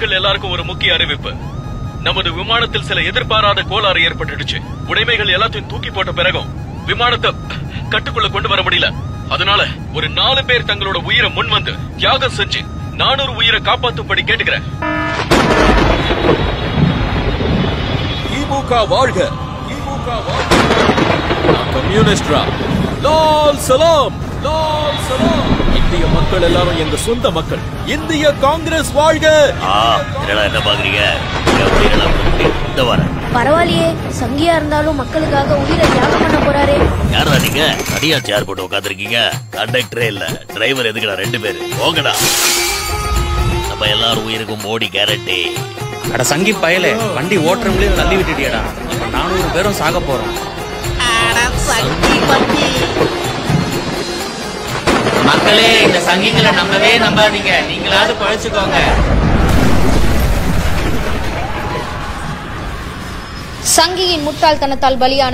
சங்கிகள் எல்லாருக்கும் ஒரு முக்கிய அறிவிப்பு. நமது விமானத்தில் சில எதிர்பாராத கோளாறு ஏற்பட்டுடுச்சு. உடைமைகள் எல்லாத்தையும் தூக்கி போட்ட பிறகும் விமானத்தை கட்டுக்குள்ள கொண்டு வர முடியல. அதனால ஒரு 4 பேர் தங்களோட உயிரை முன் வந்து தியாகம் செஞ்சு 400 உயிரை காப்பாற்றும்படி கேட்டுக்கிறேன். திமுக வாழ்க! திமுக வாழ்க! கம்யூனிஸ்டரா லால் சலாம்! லால் சலாம்! இந்திய மக்கள் எல்லாரும் எங்க சொந்த மக்கள். இந்திய காங்கிரஸ் வாழ்க! என்ன பாக்குறீங்க? பரவாயில்லையே, சங்கியா இருந்தாலும் மக்களுக்காக உயிரை தியாகம் பண்ண போறாரே. யாரா நீங்க? தனியா சேர் போட்டு உட்காந்துருக்கீங்க. கண்டக்டரே இல்ல, டிரைவர் எதுக்குடா 2 பேரு? போங்கடா. நம்ம எல்லாரும் உயிருக்கும் மோடி கேரண்டி. அட சங்கி பயலே, வண்டி ஓட்டுறவங்களையும் தள்ளி விட்டுட்டியடா. 400 பேரும் சாக போறோம். மக்களே, இந்த சங்கிகளை நம்பவே நம்பாதீங்க. நீங்களாவது பழிச்சுக்கோங்க. சங்கியின் முட்டாள்தனத்தால் பலியான